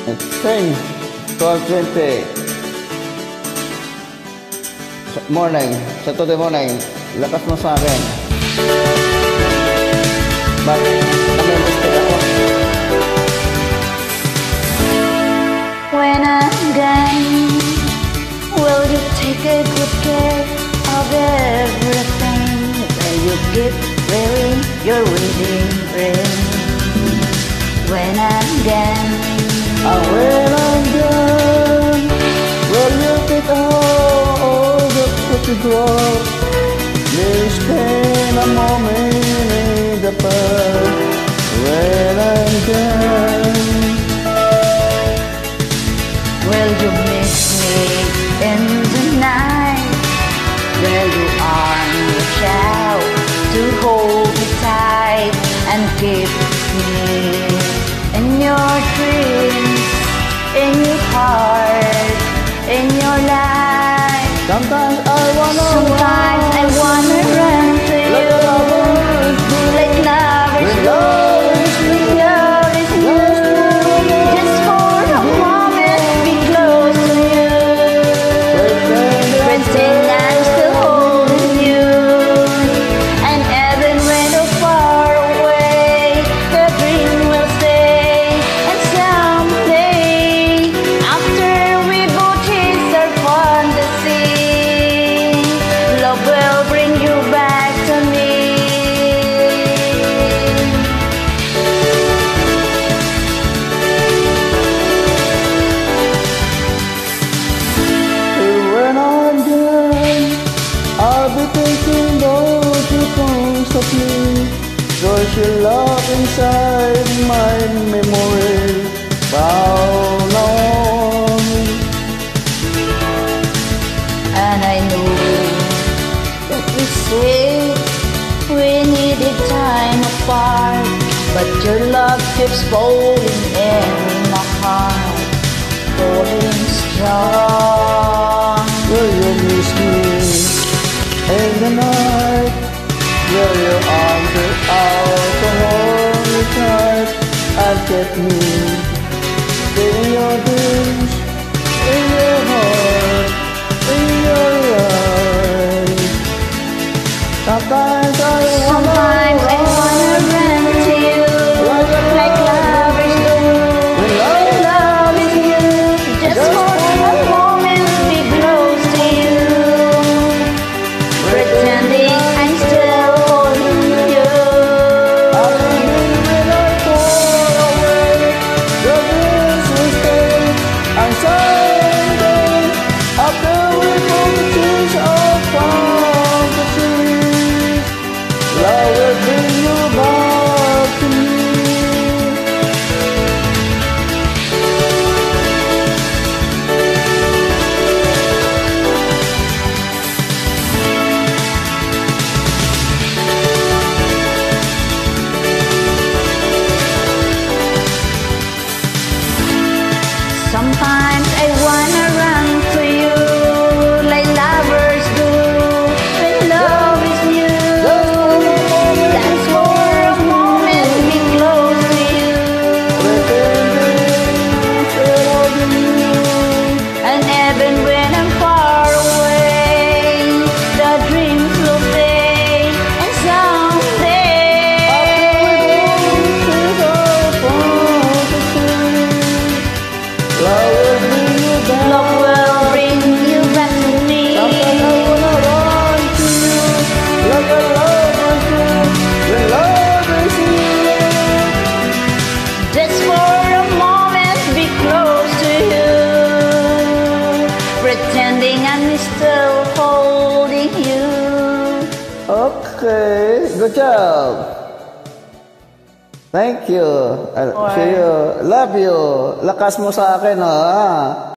Sing. 12:20. Morning. Saturday morning. Lakas mo sa akin. Bakit? Nami-mistake ako. When I'm gone, will you take a good care of everything? Will you keep wearing your wedding ring? When I'm gone, When I'm gone, will you take all the photographs? We'll spend a moment in the park. When I'm gone, will you miss me in the night? Will you reach out to hold me tight and keep me in your dreams, in your heart, in your life? sometimes I wanna Sometimes I wanna run to let you, the lovers do. like lovers When do. love is with Love is you, just for a moment, be close to you. Pretend I'm still holding you, and even when you're far away, the dream will stay. And someday, after we both chase our fantasy, love will bring you back to me. When I'm gone, I'll be thinking about you constantly. Cause your love inside my memory bound on me. And I know that we say we needed time apart, but your love keeps falling in my heart, falling strong. Will you miss me in the night? Will your arms reach out to hold me tight and get me in your dreams, in your heart, in your eyes? Sometimes Sometimes I wanna run to you, like lovers do. when love Love is you, just for a moment, be close to you. Pretending I'm still holding you. when I go away, the dreams will stay. And someday, after we both change our fantasies, love will bring you back to me. Sometimes I wanna run to you, like lovers do. When love is new, dance for a moment, be close to you. Pretending still holding you. And even when I'm far away, the dreams will stay. And someday, Love will bring you back. love will bring you back to me. Sometimes I wanna run to you like a lover do. When love is here, Just for a moment, be close to you. Pretending I'm still holding you. okay, good job. Thank you. See you. Love you. Lakas mo sa akin, ha?